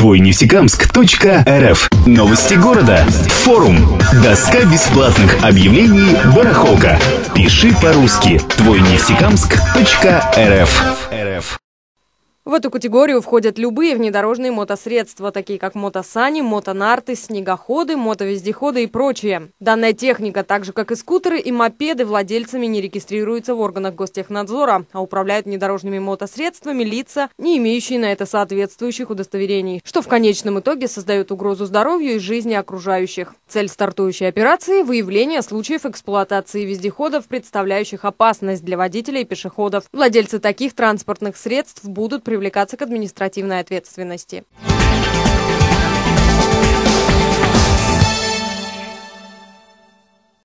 твойнефтекамск.рф. Новости города. Форум. Доска бесплатных объявлений «Барахолка». Пиши по-русски. твойнефтекамск.рф. В эту категорию входят любые внедорожные мотосредства, такие как мотосани, мотонарты, снегоходы, мотовездеходы и прочее. Данная техника, так же как и скутеры и мопеды, владельцами не регистрируется в органах Гостехнадзора, а управляют внедорожными мотосредствами лица, не имеющие на это соответствующих удостоверений, что в конечном итоге создает угрозу здоровью и жизни окружающих. Цель стартующей операции – выявление случаев эксплуатации вездеходов, представляющих опасность для водителей и пешеходов. Владельцы таких транспортных средств будут привлекаться к административной ответственности.